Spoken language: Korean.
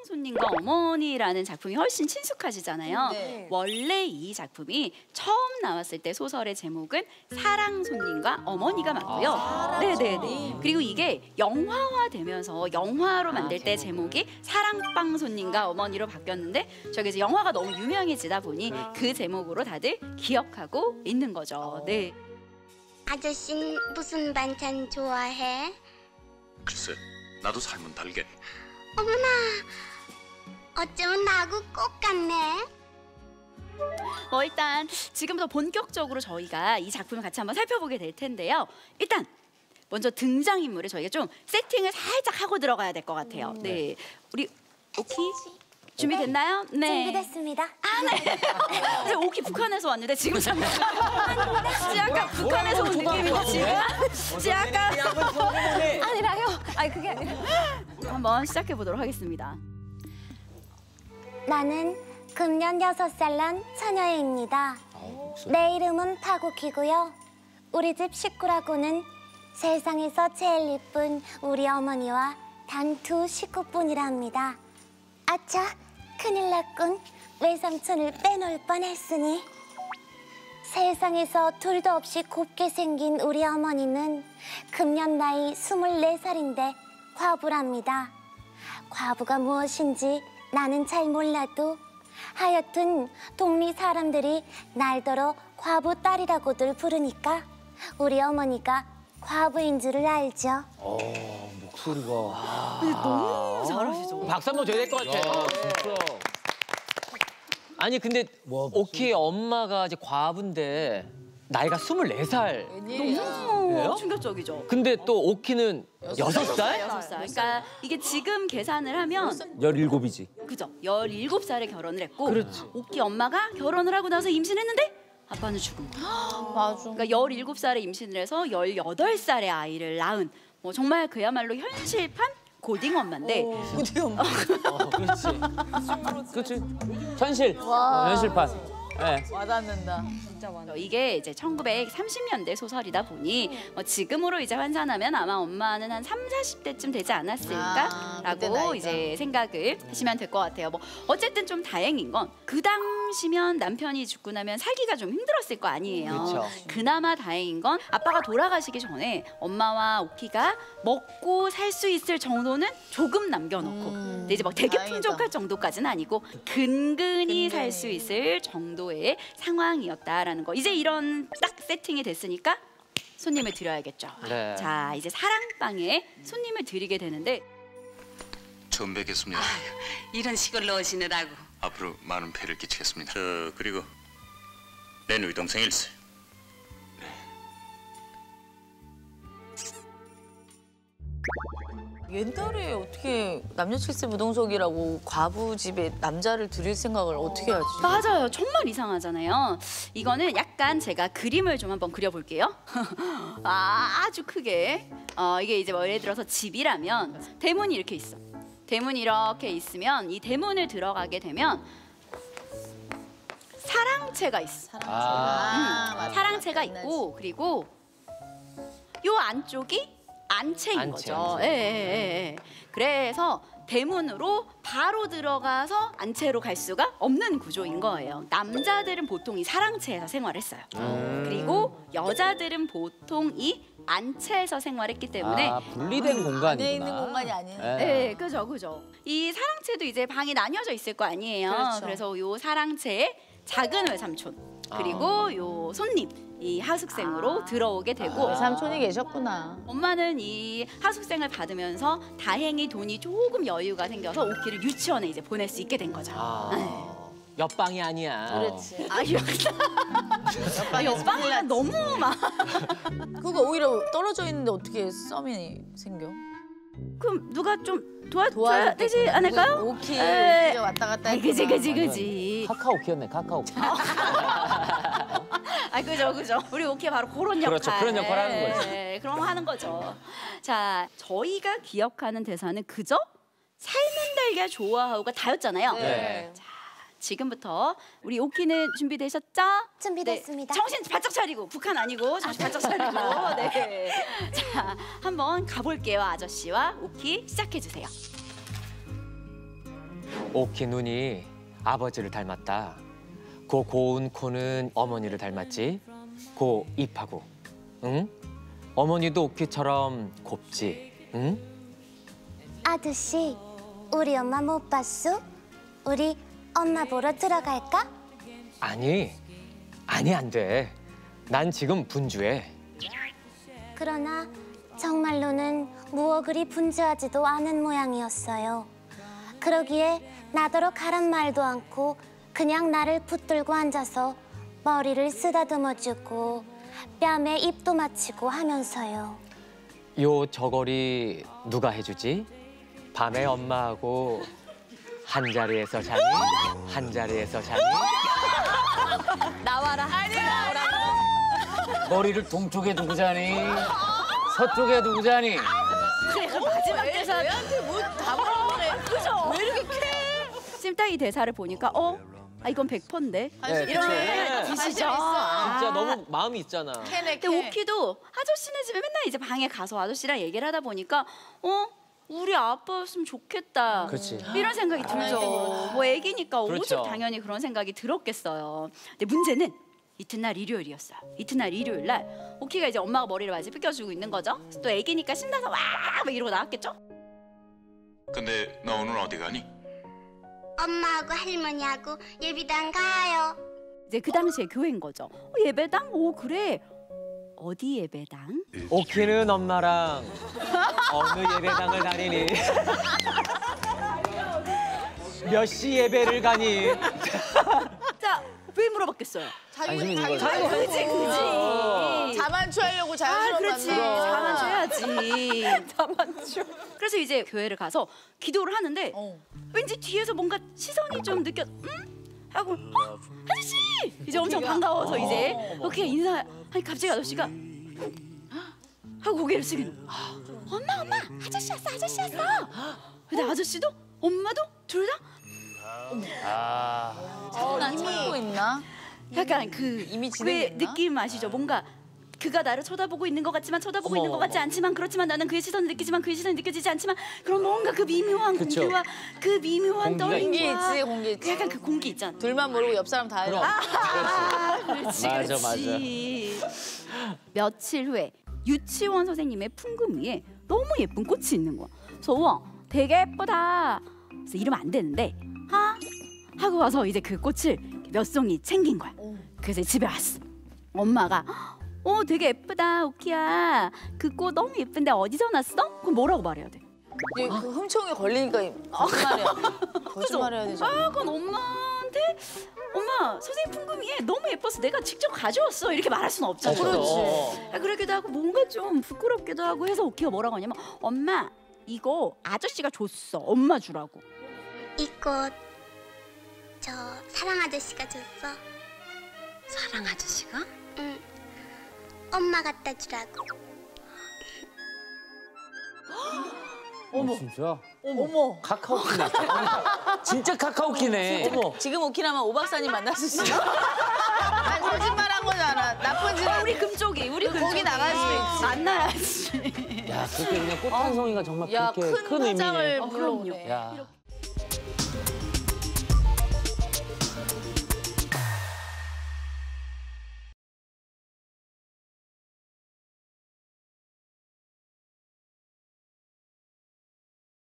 손님과 어머니라는 작품이 훨씬 친숙하시잖아요. 네. 원래 이 작품이 처음 나왔을 때 소설의 제목은 사랑 손님과 어머니가 맞고요. 네네네. 그리고 이게 영화화되면서 영화로 만들 때 제목이 사랑방 손님과 어머니로 바뀌었는데 저게 이제 영화가 너무 유명해지다 보니 그 제목으로 다들 기억하고 있는 거죠. 네. 아저씨는 무슨 반찬 좋아해? 글쎄, 나도 삶은 달걀. 어머나, 어쩌면 나하고 꼭 같네. 일단 지금부터 본격적으로 저희가 이 작품을 같이 한번 살펴보게 될 텐데요. 일단 먼저 등장인물을 저희가 좀 세팅을 살짝 하고 들어가야 될 것 같아요. 네, 우리 오키 준비됐나요? 네. 준비됐습니다. 네, 오키 북한에서 왔는데 지금 잠깐 약간 북한에서 온 느낌인데 지금 약간 아니라요. 아니 그게 아니라. 한번 시작해 보도록 하겠습니다. 나는 금년 6살 난 처녀입니다. 내 이름은 파국이고요. 우리 집 식구라고는 세상에서 제일 예쁜 우리 어머니와 단 2 식구뿐이랍니다. 아차, 큰일 났군. 외삼촌을 빼놓을 뻔했으니. 세상에서 둘도 없이 곱게 생긴 우리 어머니는 금년 나이 24살인데 과부랍니다. 과부가 무엇인지 나는 잘 몰라도 하여튼 동네 사람들이 날더러 과부 딸이라고들 부르니까 우리 어머니가 과부인 줄을 알죠. 목소리가. 근데 너무 잘하시죠. 박수 한번 줘야 될 것 같아. 진짜. 아니 근데 오키의 엄마가 이제 과부인데 나이가 24살. 너무 왜요? 충격적이죠. 근데 또 오키는 6살? 6살. 그러니까 이게 지금 계산을 하면 17이지. 그죠? 17살에 결혼을 했고 그렇지. 오키 엄마가 결혼을 하고 나서 임신했는데 아빠는 죽은 거야. 맞아. 그러니까 17살에 임신을 해서 18살에 아이를 낳은 정말 그야말로 현실판 고딩 엄마인데 고딩 엄마. 그렇지. 현실. 현실판. 네. 와닿는다. 진짜 와닿는다. 이게 이제 1930년대 소설이다 보니 지금으로 이제 환산하면 아마 엄마는 한 3, 40대쯤 되지 그때 않았을까라고 나이가. 이제 생각을 하시면 될 것 같아요. 어쨌든 좀 다행인 건 그 당시면 남편이 죽고 나면 살기가 좀 힘들었을 거 아니에요. 그렇죠. 그나마 다행인 건 아빠가 돌아가시기 전에 엄마와 오키가 먹고 살 수 있을 정도는 조금 남겨놓고 근데 이제 대기풍족할 정도까지는 아니고 근근히 살 수 있을 정도의 상황이었다라는 거. 이제 이런 딱 세팅이 됐으니까 손님을 드려야겠죠. 네. 자, 이제 사랑방에 손님을 드리게 되는데 처음 뵙겠습니다. 이런 시골로 오시느라고. 앞으로 많은 폐를 끼치겠습니다. 그리고 내 누이 동생일세. 옛날에 어떻게 남녀 칠세 무동석이라고 과부 집에 남자를 들일 생각을 어떻게 하지? 맞아요. 정말 이상하잖아요. 이거는 약간 제가 그림을 좀 한번 그려볼게요. 아주 크게. 이게 이제 예를 들어서 집이라면 대문이 이렇게 있어. 대문이 이렇게 있으면 이 대문을 들어가게 되면 사랑채가 있어. 맞다. 사랑채가 있고 그리고 요 안쪽이 안채인 안채, 거죠. 안채. 예. 그래서 대문으로 바로 들어가서 안채로 갈 수가 없는 구조인 거예요. 남자들은 보통 이 사랑채에서 생활했어요. 그리고 여자들은 보통 이 안채에서 생활했기 때문에 분리된 공간이구나. 안에 있는 공간이 아니에요. 네, 그죠. 이 사랑채도 이제 방이 나뉘어져 있을 거 아니에요. 그렇죠. 그래서 요 사랑채에 작은 외삼촌 그리고 요 손님 이 하숙생으로 들어오게 되고 삼촌이 계셨구나. 엄마는 이 하숙생을 받으면서 다행히 돈이 조금 여유가 생겨서 오키를 유치원에 이제 보낼 수 있게 된 거죠. 옆방이 아니야. 그렇지. 옆방이면 너무 막 그거 오히려 떨어져 있는데 어떻게 썸이 생겨? 그럼 누가 좀 도와줘야 도와줄 때 되지 그냥 않을까요? 오키 에. 오키 왔다 갔다 아이, 그지. 카카오키였네, 카카오키. 그죠. 우리 오키 바로 그런 역할. 그렇죠, 그런 역할을 하는 거지. 네, 그런 거 하는 거죠. 자, 저희가 기억하는 대사는 그저 삶은 달걀 좋아하고가 다였잖아요. 네. 자, 지금부터 우리 오키는 준비되셨죠? 준비됐습니다. 네, 정신 바짝 차리고 북한 아니고 정신 바짝 차리고. 네. 자, 한번 가볼게요. 아저씨와 오키 시작해 주세요. 오키 눈이 아버지를 닮았다. 고 고운 코는 어머니를 닮았지. 고 입하고, 응? 어머니도 오키처럼 곱지, 응? 아저씨, 우리 엄마 못 봤어? 우리 엄마 보러 들어갈까? 아니 안 돼. 난 지금 분주해. 그러나 정말로는 무어 그리 분주하지도 않은 모양이었어요. 그러기에 나더러 가란 말도 않고 그냥 나를 붙들고 앉아서 머리를 쓰다듬어주고 뺨에 입도 맞추고 하면서요. 요 저고리 누가 해주지? 밤에 엄마하고 한 자리에서 자니? 한 자리에서 자니? 나와라. 머리를 동쪽에 두고 자니? 서쪽에 두고 자니? 마지막 대사 왜한테 뭐다 물어보네. 그죠? 왜 이렇게 캐? 지금 딱 이 대사를 보니까 이건 100%인데 네, 이런 그쵸. 뜻이죠. 진짜 너무 마음이 있잖아. 캐네, 근데 오키도 아저씨네 집에 맨날 이제 방에 가서 아저씨랑 얘기를 하다 보니까 우리 아빠였으면 좋겠다. 그렇지. 이런 생각이 들죠. 뭐 애기니까 오죽 그렇죠. 당연히 그런 생각이 들었겠어요. 근데 문제는 이튿날 일요일이었어요. 이튿날 일요일 날 오키가 이제 엄마가 머리를 마치 빗겨주고 있는 거죠. 그래서 또 애기니까 신나서 와 막 이러고 나왔겠죠. 근데 너 오늘 어디 가니? 엄마하고 할머니하고 예비당 가요. 이제 그 당시에 교회인 거죠. 예배당? 오 그래. 어디 예배당? 오키는 엄마랑 어느 예배당을 다니니? 몇 시 예배를 가니? 자, 왜 물어봤겠어요? 관심 있는 거지. 그지. 자만추하려고 자연스러운 그렇지. 만남. 자만춰야지. 자만춰. 그래서 이제 교회를 가서 기도를 하는데 왠지 뒤에서 뭔가 시선이 좀 하고 아저씨! 이제 엄청 반가워서 이제 이렇게 인사. 아니 갑자기 아저씨가 하고 고개를 숙이는 거야. 엄마 아저씨 왔어. 근데 아저씨도 엄마도 둘 다 난 참고 있나? 약간 그 이미 왜 진행됐나? 느낌 아시죠? 뭔가 그가 나를 쳐다보고 있는 것 같지만 쳐다보고 있는 것 같지 않지만 그렇지만 나는 그의 시선을 느끼지만 그의 시선이 느껴지지 않지만 그런 뭔가 그 미묘한 그쵸. 공기와 그 미묘한 공기가 공기 떨림과 있지, 공기 있지. 약간 그 공기 있잖아. 둘만 모르고 옆 사람 다 알아. 그렇지, 맞아, 그렇지. 며칠 후에 유치원 선생님의 풍금 위에 너무 예쁜 꽃이 있는 거야. 그래서 우와 되게 예쁘다. 그래서 이러면 안 되는데 하고 와서 이제 그 꽃을 몇 송이 챙긴 거야. 그래서 집에 왔어. 엄마가 되게 예쁘다 오키야. 그 꽃 너무 예쁜데 어디서 났어? 그럼 뭐라고 말해야 돼? 이제 그 흠총에 걸리니까 거짓말해야 되죠. 그건 엄마한테 엄마 선생님 풍금이에 너무 예뻐서 내가 직접 가져왔어 이렇게 말할 수는 없잖아. 그렇지. 그러기도 하고 뭔가 좀 부끄럽기도 하고 해서 오키가 뭐라고 하냐면 엄마 이거 아저씨가 줬어. 엄마 주라고. 이 꽃 저 사랑 아저씨가 줬어. 사랑 아저씨가? 응. 엄마 갖다 주라고. 진짜? 어머. 카카오키네. 진짜 카카오키네. 어머. 지금 오키나만 오 박사님 만났을 수 있어. 아니, 거짓말한 거잖아. 나쁜 짓. 우리 금쪽이 거기 나갈 수도 있지. 만나야지. 야, 그렇게 그냥 꽃 한 송이가 정말 야, 그렇게 큰 큰 화장을 의미네. 불러오네. 야.